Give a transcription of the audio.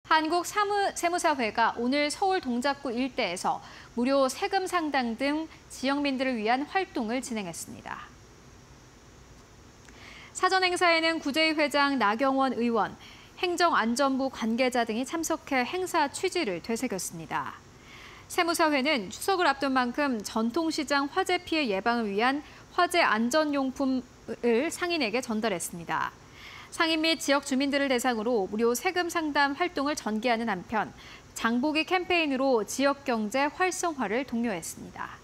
한국세무사회가 오늘 서울 동작구 일대에서 무료 세금 상당 등 지역민들을 위한 활동을 진행했습니다. 사전 행사에는 구제위 회장 나경원 의원, 행정안전부 관계자 등이 참석해 행사 취지를 되새겼습니다. 세무사회는 추석을 앞둔 만큼 전통시장 화재 피해 예방을 위한 화재 안전용품을 상인에게 전달했습니다. 상인 및 지역 주민들을 대상으로 무료 세금 상담 활동을 전개하는 한편 장보기 캠페인으로 지역 경제 활성화를 독려했습니다.